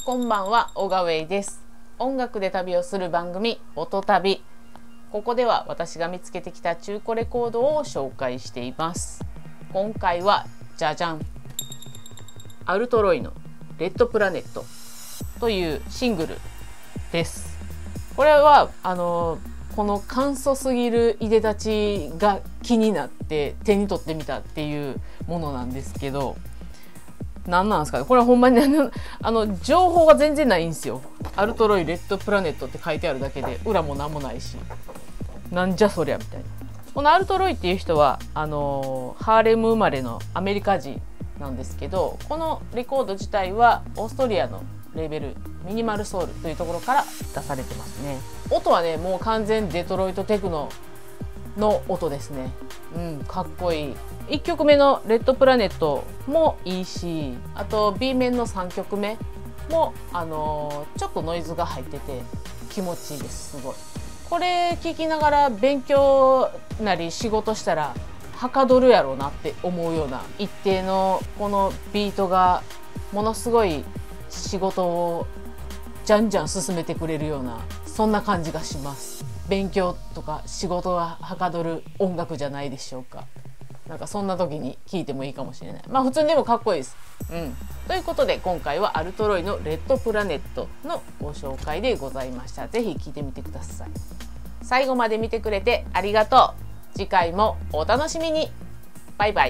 こんばんは、オガウェイです。音楽で旅をする番組、音旅。ここでは私が見つけてきた中古レコードを紹介しています。今回は、じゃじゃん。アルトロイのレッドプラネットというシングルです。これは、この簡素すぎるいでたちが気になって手に取ってみたっていうものなんですけど、何なんですかね、これはほんまに情報が全然ないんですよ。アルトロイレッドプラネットって書いてあるだけで裏も何もないし、なんじゃそりゃみたいな。このアルトロイっていう人はハーレム生まれのアメリカ人なんですけど、このレコード自体はオーストリアのレーベルミニマルソウルというところから出されてますね。音はね、もう完全デトロイトテクノの音ですね。かっこいい。1曲目のレッドプラネットもいいし、あと B 面の3曲目もちょっとノイズが入ってて気持ちいいです。すごい。これ聴きながら勉強なり仕事したらはかどるやろうなって思うような、一定のこのビートがものすごい仕事をじゃんじゃん進めてくれるような、そんな感じがします。勉強とか仕事がはかどる音楽じゃないでしょうか。なんかそんな時に聴いてもいいかもしれない。まあ普通にでもかっこいいです。ということで今回はアルトロイのレッドプラネットのご紹介でございました。ぜひ聴いてみてください。最後まで見てくれてありがとう。次回もお楽しみに。バイバイ。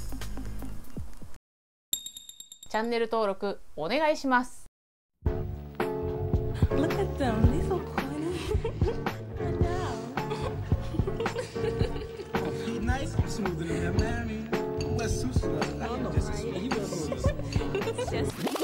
チャンネル登録お願いします。 Look at them, they're so corny. I know. He nice, I'm smoother than him, man. I mean, West Sushi. I know, right? You know, Just